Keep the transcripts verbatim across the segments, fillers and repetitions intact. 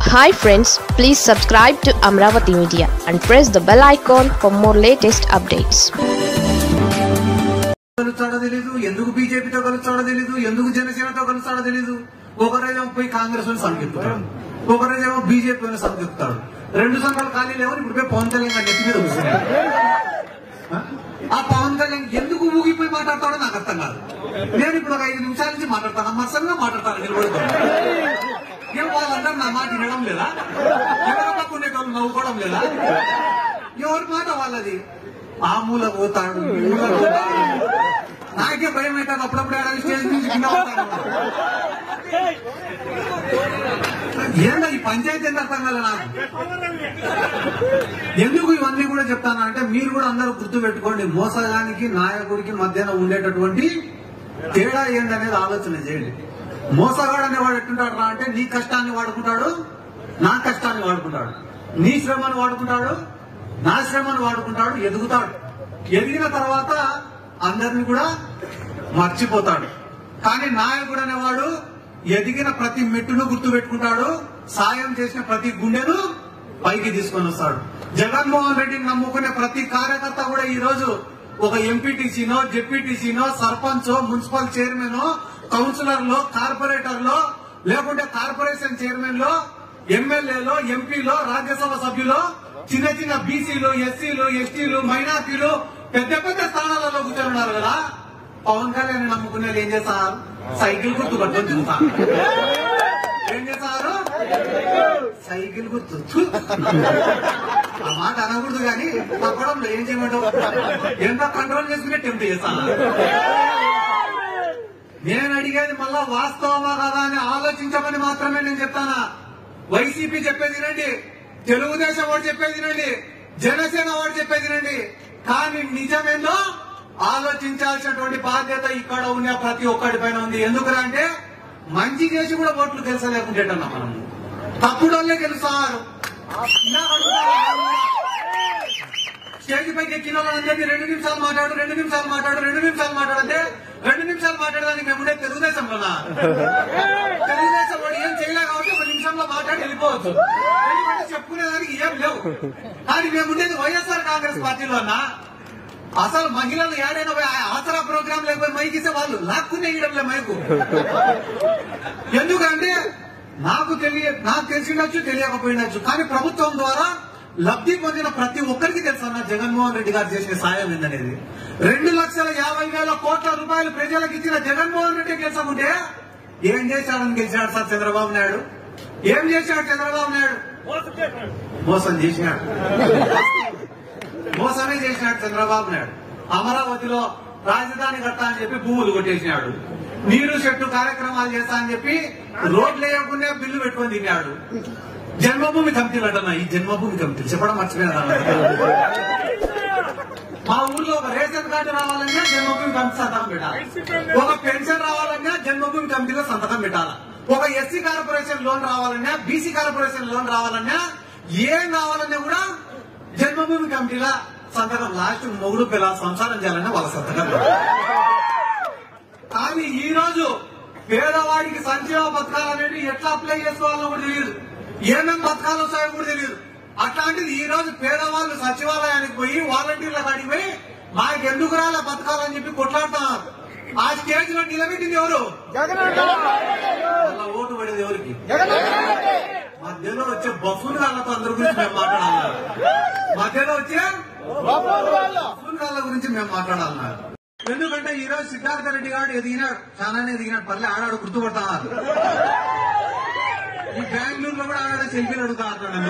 Hi friends, please subscribe to Amravati Media and press the bell icon for more latest updates. ఎందుకు బీజేపీతో కలుస్తాడో తెలీదు, ఎందుకు జనసేనతో కలుస్తాడో తెలీదు. ఒకరేమో పోయి కాంగ్రెస్ ని సంకెత్తుతాడు, ఒకరేమో బీజేపీని సంకెత్తుతాడు. రెండు సంఘాలు ఖాళీ లేవని ఇప్పుడు పోయి పవన్ కళ్యాణ్ గారి నెత్తి మీద కూర్చున్నాడు. ఆ పవన్ కళ్యాణ్ ఎందుకు ఊగిపోయి మాట్లాడతాడో నాకు అర్థం కాదు. నేను ఇప్పుడు ఒక ఐదు నిమిషాల నుంచి మాట్లాడతాను, మత్సంగా మాట్లాడతాను నిలబడుతాను. ఏం వాళ్ళందరూ నా మాట వినడం లేదా? ఎవరో పక్కుండేటోళ్ళు నవ్వుకోవడం లేదా? ఎవరి మాట వాళ్ళది. ఆ మూల పోతాడు, మూల పోతాడు. నాకే భయం అవుతాడు అప్పుడప్పుడు ఏడాది స్టేజ్ నుంచి కింద పోతాడు. ఏంటో ఈ పంచాయతీ ఎంత అర్థం కదా నాకు. ఎందుకు ఇవన్నీ కూడా చెప్తాను అంటే మీరు కూడా అందరూ గుర్తు పెట్టుకోండి. మోసగానికి నాయకుడికి మధ్యన ఉండేటటువంటి తేడా ఏందనేది ఆలోచన చేయండి. మోసగాడు అనేవాడు ఎట్టుంటాడు రా అంటే నీ కష్టాన్ని వాడుకుంటాడు, నా కష్టాన్ని వాడుకుంటాడు. నీ శ్రమను వాడుకుంటాడు, నా శ్రమను వాడుకుంటాడు, ఎదుగుతాడు. ఎదిగిన తర్వాత అందరిని కూడా మర్చిపోతాడు. కానీ నాయకుడు అనేవాడు ఎదిగిన ప్రతి మెట్టును గుర్తు పెట్టుకుంటాడు, సాయం చేసిన ప్రతి గుండెను పైకి తీసుకొని వస్తాడు. జగన్మోహన్ రెడ్డిని నమ్ముకునే ప్రతి కార్యకర్త కూడా ఈ రోజు ఒక ఎంపీటీసీనో, జెడ్పీటీసీనో, సర్పంచ్, మున్సిపల్ చైర్మన్, కౌన్సిలర్లో, కార్పొరేటర్లో, లేకుంటే కార్పొరేషన్ చైర్మన్ లో, ఎమ్మెల్యేలో, ఎంపీలో, రాజ్యసభ సభ్యులో, చిన్న చిన్న బీసీలు, ఎస్సీలు, ఎస్టీలు, మైనార్టీలు పెద్ద పెద్ద స్థానాలలో కూర్చొని కదా. పవన్ కళ్యాణ్ నమ్ముకునే ఏం చేస్తారు? సైకిల్ గుర్తు పట్టుకొని తిరుగుతారు. ఏం చేస్తారు? సైకిల్ గుర్తు. ఆ మాట అనకూడదు కానీ తప్పడంలో ఏం చేయమంటావు? ఎంత కంట్రోల్ చేసుకునే టెంప్ట్ చేస్తాను. నేను అడిగేది మళ్ళా వాస్తవమా కదా అని ఆలోచించమని మాత్రమే నేను చెప్తానా. వైసీపీ చెప్పేది వినండి, తెలుగుదేశం వాడు చెప్పేది వినండి, జనసేన వాడు చెప్పేది వినండి. కానీ నిజమేందో ఆలోచించాల్సినటువంటి బాధ్యత ఇక్కడ ఉన్న ప్రతి ఒక్కడి పైన ఉంది. ఎందుకంటే మంచి చేసి కూడా ఓట్లు తెలుసలేకుంటేటన్నా మనం తప్పుడోళ్లే గెలుస్తారు. స్టేజ్ పైకి ఎక్కిన వాళ్ళని రెండు నిమిషాలు మాట్లాడు, రెండు నిమిషాలు మాట్లాడు, రెండు నిమిషాలు మాట్లాడంటే రెండు నిమిషాలు మాట్లాడడానికి మేముండే తెలుగుదేశంలోనా? తెలుగుదేశం వాడు ఏం చేయలేదు కాబట్టి ఒక నిమిషంలో మాట్లాడి వెళ్ళిపోవచ్చు. చెప్పుకునేదానికి ఏం లేవు. కానీ మేముండేది వైఎస్ఆర్ కాంగ్రెస్ పార్టీలోనా? అసలు మహిళలు ఏడైనా ఆసరా ప్రోగ్రాం లేకపోయి మైకిస్తే వాళ్ళు లాక్కునే ఇవ్వడంలే మైకు. ఎందుకంటే నాకు తెలియ నాకు తెలిసిండొచ్చు, తెలియకపోయినచ్చు. కానీ ప్రభుత్వం ద్వారా లబ్ధి పొందిన ప్రతి ఒక్కరికి తెలుసన్న జగన్మోహన్ రెడ్డి గారు చేసిన సాయం ఏందనేది. రెండు లక్షల యాభై వేల కోట్ల రూపాయలు ప్రజలకు ఇచ్చిన జగన్మోహన్ రెడ్డి గెలిచకుంటే ఏం చేశాడని గెలిచాడు సార్ చంద్రబాబు నాయుడు? ఏం చేశాడు చంద్రబాబు నాయుడు? మోసం చేసినాడు, మోసమే చేసినాడు చంద్రబాబు నాయుడు. అమరావతిలో రాజధాని కడతా అని చెప్పి భూములు కొట్టేసినాడు. నీరు చెట్టు కార్యక్రమాలు చేస్తా అని చెప్పి రోడ్లు వేయకుండా బిల్లు పెట్టుకొని తిన్నాడు. జన్మభూమి కమిటీలు అంటున్నా, ఈ జన్మభూమి కమిటీలు చెప్పడం మర్చిపోయినా. మా ఊర్లో ఒక రేషన్ కార్డు రావాలన్నా జన్మభూమి కమిటీ సంతకం పెట్టాలి, ఒక పెన్షన్ రావాలన్నా జన్మభూమి కమిటీలో సంతకం పెట్టాలి, ఒక ఎస్సీ కార్పొరేషన్ లోన్ రావాలన్నా, బీసీ కార్పొరేషన్ లోన్ రావాలన్నా, ఏం కావాలన్నా కూడా జన్మభూమి కమిటీల సంతకం. లాస్ట్ మొగుడు పిల్ల సంసారం చేయాలన్నా వాళ్ళ సంతకం. కానీ ఈ రోజు పేదవాడికి సంక్షేమ పథకాలు అనేవి ఎట్లా అప్లై చేసుకోవాలో కూడా తెలియదు, ఏమేమి పథకాలు వస్తాయో కూడా తెలియదు. అట్లాంటిది ఈ రోజు పేదవాళ్ళు సచివాలయానికి పోయి వాలంటీర్ల కాడికి పోయి మాకెందుకు రాలే పథకాలు అని చెప్పి కొట్లాడుతున్నారు. ఆ స్టేజ్ లో నిలబెట్టింది ఎవరు? వాళ్ళ ఓటు పడేది ఎవరికి? మధ్యలో వచ్చే బఫూన్ గాళ్లతో అందరి గురించి మేము మాట్లాడాలన్నారు. మధ్యలో వచ్చే బఫూన్ గాళ్ల గురించి మేము మాట్లాడాలన్నారు. ఎందుకంటే ఈ రోజు సిద్ధార్థ రెడ్డి గారు ఎదిగినాడు, చాలానే ఎదిగినాడు. పర్లే ఆడాడు, గుర్తుపడుతున్నారు. ఈ బెంగళూరులో కూడా ఆడ సెల్ఫీలు అడుగుతారు నన్ను.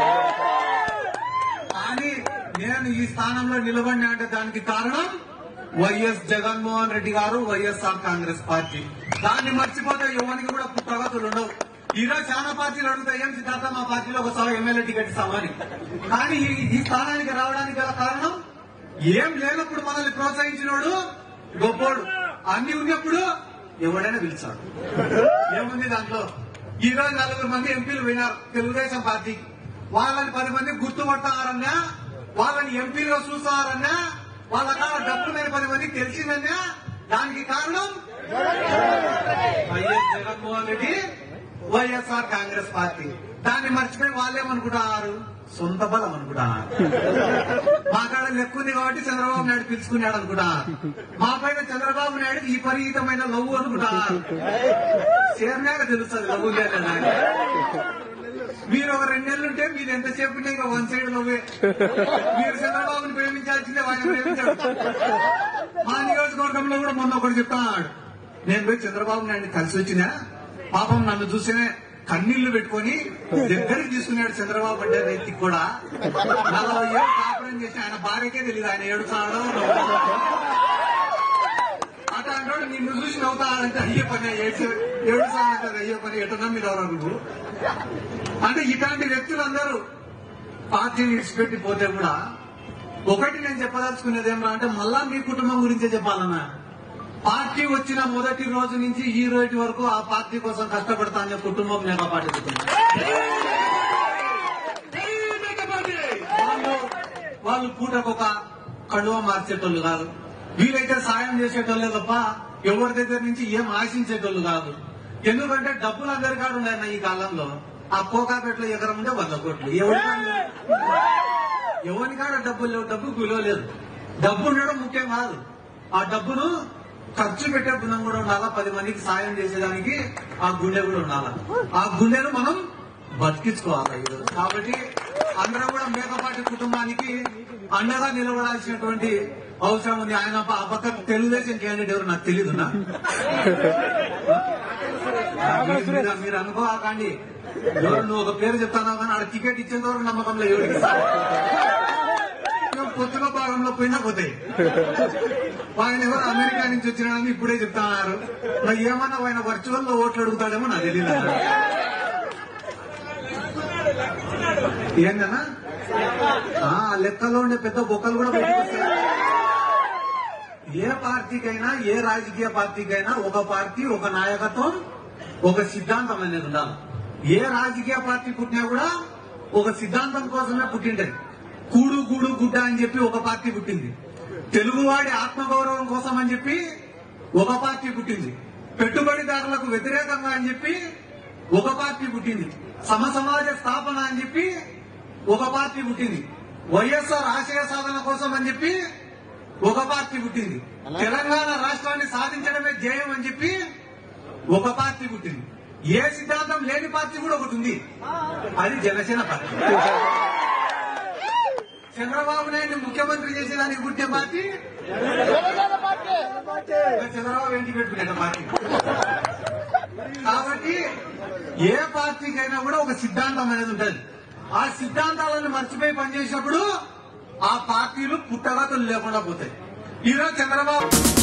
కానీ నేను ఈ స్థానంలో నిలబడినా అంటే దానికి కారణం వైఎస్ జగన్మోహన్ రెడ్డి గారు, వైఎస్ఆర్ కాంగ్రెస్ పార్టీ. దాన్ని మర్చిపోతే యువనికి కూడా ప్రగతులు ఉండవు. ఈ రోజు చాలా పార్టీలు అడుగుతాయి, ఏం సిద్ధార్థ మా పార్టీలో ఒకసారి ఎమ్మెల్యే టికెట్ ఇస్తామని. కానీ ఈ స్థానానికి రావడానికి గల కారణం ఏం లేనప్పుడు మనల్ని ప్రోత్సహించినోడు గొప్పోడు, అన్ని ఉన్నప్పుడు ఎవడైనా పిలిచాడు. ఏముంది దాంట్లో? ఈ రోజు నలుగురు మంది ఎంపీలు పోయినారు తెలుగుదేశం పార్టీకి. వాళ్ళని పది మంది గుర్తుపడతారన్నా, వాళ్ళని ఎంపీలుగా చూస్తారన్నా, వాళ్ళ కాడ డబ్బు మీద పది మంది తెలిసిందన్నా దానికి కారణం YS Jaganmohan Reddy, YSR Congress party. దాన్ని మర్చిపోయి వాళ్ళేమనుకుంటున్నారు, సొంత బలం అనుకుంటున్నారు. మా కాడ లెక్కుంది కాబట్టి చంద్రబాబు నాయుడు పిలుచుకున్నాడు అనుకుంటున్నారు. మా పైన చంద్రబాబు నాయుడు విపరీతమైన లవ్వు అనుకుంటున్నారు. చేరినాక తెలుస్తుంది లవ్వు లేదా. మీరు ఒక రెండు నెలలు ఉంటే మీరు ఎంతసేపు ఉంటే ఇంకా వన్ సైడ్ లవ్వే. మీరు చంద్రబాబుని ప్రేమించాల్సిందే, ఆయన ప్రేమించాడు. మా నియోజకవర్గంలో కూడా మొన్న ఒకటి చెప్తాడు, నేను పోయి చంద్రబాబు నాయుడిని కలిసి వచ్చినా పాపం నన్ను చూసినే కన్నీళ్లు పెట్టుకుని దగ్గరికి తీసుకున్నాడు చంద్రబాబు అంటే వ్యక్తికి కూడా. నలభై ఏళ్ళు కాపురం చేసి ఆయన భార్యకే తెలియదు ఆయన ఏడుస్తాడో అట్లా అంటాడు. నిన్ను చూసి నవ్వుతాడంటే అయ్యే పని ఏడుస్తాడంటే అయ్యే పని ఎటన్నా మీరు ఎవరు నువ్వు అంటే. ఇట్లాంటి వ్యక్తులందరూ పార్టీని విడిచిపెట్టి పోతే కూడా ఒకటి నేను చెప్పదలుచుకునేది ఏమన్నా అంటే మళ్ళా మీ కుటుంబం గురించే చెప్పాలన్నా. పార్టీ వచ్చిన మొదటి రోజు నుంచి ఈ రోజు వరకు ఆ పార్టీ కోసం కష్టపడతా అనే కుటుంబం నేను పాటిస్తున్నాను. వాళ్ళు పూటకొక కడువ మార్చేటోళ్ళు కాదు, వీలైతే సాయం చేసేటోళ్ళే తప్ప ఎవరి దగ్గర నుంచి ఏం ఆశించేటోళ్ళు కాదు. ఎందుకంటే డబ్బులు అందరి కాడ ఉన్నాయన్న ఈ కాలంలో. ఆ కోకాపేటలో ఎకరం ఉంటే వంద కోట్లు. ఎవరి ఎవరి కాడ డబ్బులు లేవు, డబ్బుకు విలువ లేదు. డబ్బు ఉండడం ముఖ్యం కాదు, ఆ డబ్బును ఖర్చు పెట్టే గుణం కూడా ఉండాలా. పది మందికి సాయం చేసేదానికి ఆ గుండె కూడా ఉండాలా. ఆ గుండెను మనం బతికించుకోవాలి ఈరోజు. కాబట్టి అందరం కూడా మేకపాటి కుటుంబానికి అండగా నిలబడాల్సినటువంటి అవసరం ఉంది. ఆయన ఆ పక్క తెలుగుదేశం క్యాండిడేట్ ఎవరు నాకు తెలీదు. మీరు అనుకోకండి, నువ్వు ఒక పేరు చెప్తాను కానీ ఆడ టికెట్ ఇచ్చేంత వరకు నమ్మకంలో ఎవరికి పొత్తుల భాగంలో పోయినా పోతాయి. ఆయన ఎవరు అమెరికా నుంచి వచ్చినాడని ఇప్పుడే చెప్తున్నారు. మరి ఏమన్నా ఆయన వర్చువల్ లో ఓట్లు అడుగుతాడేమో నాకు తెలియదు. ఏందన్నా ఆ లెక్కలో ఉండే పెద్ద బొక్కలు కూడా బయటకు వస్తాయి. ఏ పార్టీకైనా ఏ రాజకీయ పార్టీకైనా ఒక పార్టీ, ఒక నాయకత్వం, ఒక సిద్ధాంతం అనేది ఉండాలి. ఏ రాజకీయ పార్టీ పుట్టినా కూడా ఒక సిద్ధాంతం కోసమే పుట్టింటది. కూడు గూడు గుడ్డ అని చెప్పి ఒక పార్టీ పుట్టింది. తెలుగువాడి ఆత్మగౌరవం కోసం అని చెప్పి ఒక పార్టీ పుట్టింది. పెట్టుబడిదారులకు వ్యతిరేకంగా అని చెప్పి ఒక పార్టీ పుట్టింది. సమసమాజ స్థాపన అని చెప్పి ఒక పార్టీ పుట్టింది. వైఎస్ఆర్ ఆశయ సాధన కోసం అని చెప్పి ఒక పార్టీ పుట్టింది. తెలంగాణ రాష్ట్రాన్ని సాధించడమే ధ్యేయం అని చెప్పి ఒక పార్టీ పుట్టింది. ఏ సిద్ధాంతం లేని పార్టీ కూడా ఒకటి ఉంది, అది జనసేన పార్టీ. చంద్రబాబు నాయుడు ముఖ్యమంత్రి చేసేదానికి పుట్టిన పార్టీ చంద్రబాబు ఇంటికి పెట్టుకునే పార్టీ. కాబట్టి ఏ పార్టీకైనా కూడా ఒక సిద్ధాంతం అనేది ఉంటుంది. ఆ సిద్ధాంతాలను మర్చిపోయి పనిచేసినప్పుడు ఆ పార్టీలు పుట్టగతులు లేకుండా పోతాయి. ఈరోజు చంద్రబాబు